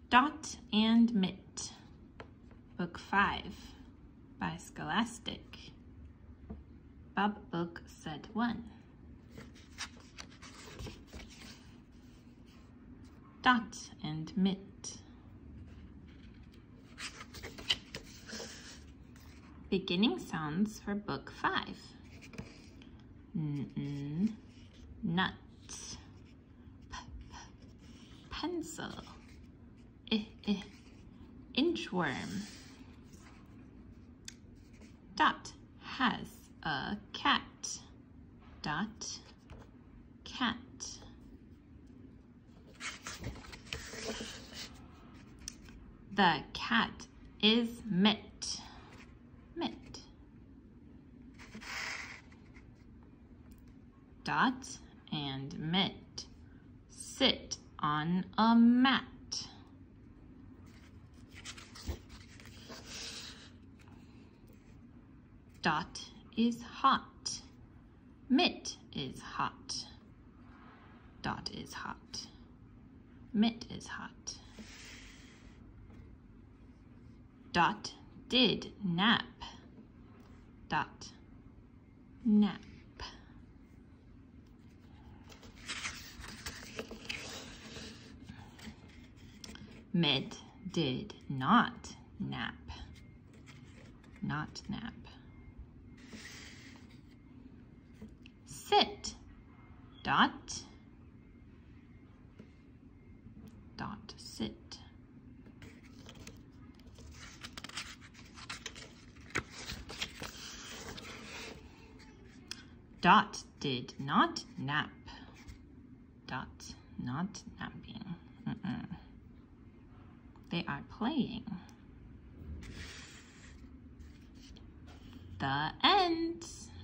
Dot and Mitt, Book 5 by Scholastic. Bob Book Set 1. Dot and Mitt. Beginning sounds for Book 5. Nut. Pencil. Inchworm. Dot has a cat. Dot, cat. The cat is Mitt. Mitt. Dot and Mitt sit on a mat. Dot is hot. Mitt is hot. Dot is hot. Mitt is hot. Dot did nap. Dot, nap. Mitt did not nap. Not nap. Sit. Dot. Dot, sit. Dot did not nap. Dot, not napping. They are playing. The end.